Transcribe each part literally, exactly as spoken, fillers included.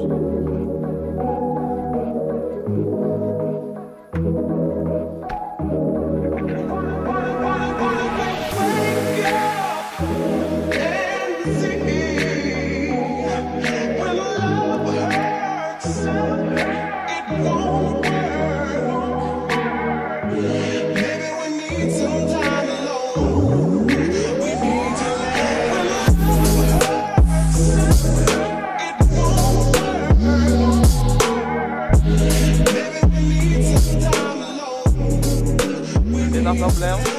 Dit nog wel blij.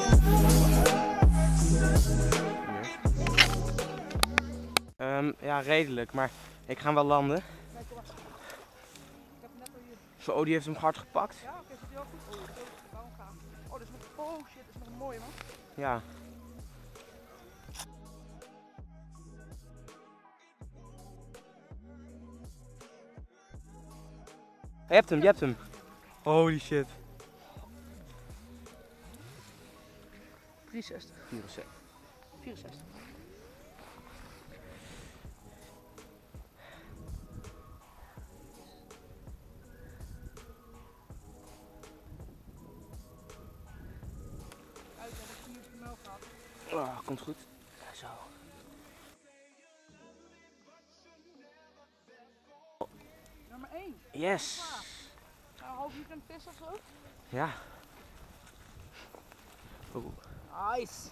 Um, ja, redelijk, maar ik ga hem wel landen. Zo, oh, die heeft hem hard gepakt. Ja, oké, zit hij wel goed? Oh, dat is wel gaan. Oh, dat is nog, oh shit, dat is nog een mooie man. Ja. Je hebt hem, je hebt hem. Holy shit. drieënzestig. vierenzestig. vierenzestig. Uit, heb ik hier vermeld gehad. Oh, komt goed. Ja, zo. Nummer één. Yes. Nou, hoop je kunt vissen of zo? Ja. Oeh. Nice.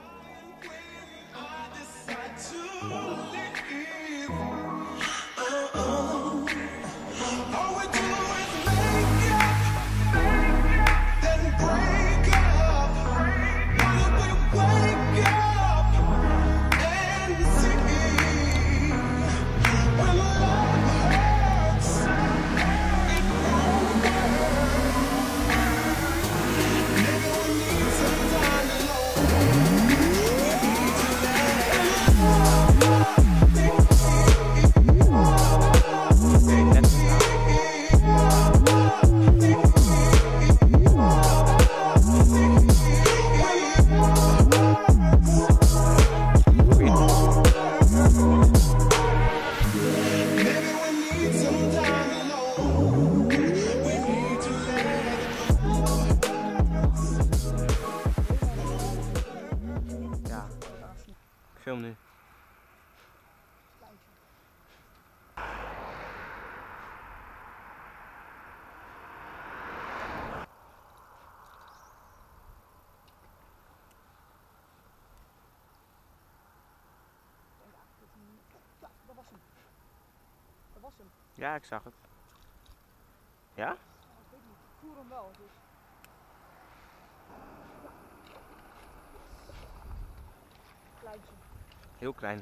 Ik film nu. Ja, dat was hem. Dat was hem. Ja, ik zag het. Ja? Ja, ik weet niet. Ik voer hem wel, dus. Kleintje. Heel klein.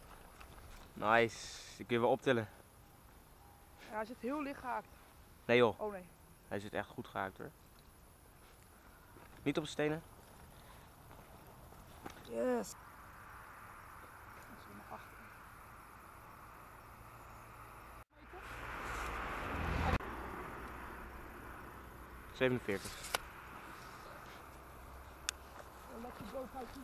Nice. Die kun je wel optillen. Ja, hij zit heel licht gehaakt. Nee joh, Oh nee. hij zit echt goed gehaakt hoor. Niet op de stenen. Yes. Dat is nummer acht. zevenenveertig. Lekker boot houden.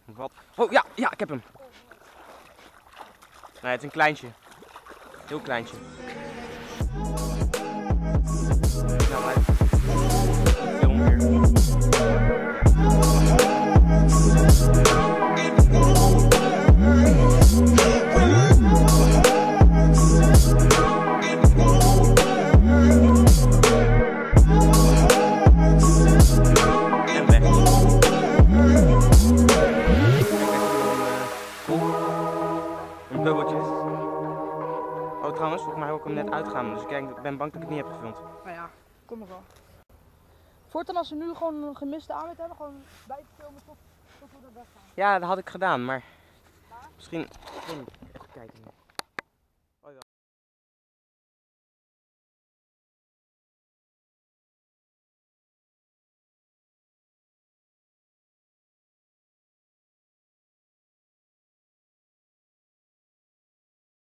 Wat? Oh ja, ja, ik heb hem. Nee, het is een kleintje. Heel kleintje. Nou, hij... Film weer. Bubbeltjes. Oh trouwens, volgens mij heb ik hem net uitgaan, dus ik ben bang dat ik het niet heb gefilmd. Nou ja, kom maar wel. Voortaan als we nu gewoon een gemiste aanwet hebben, gewoon bij te filmen tot, tot we er weg gaan. Ja, dat had ik gedaan, maar misschien... Ik weet niet, even kijken.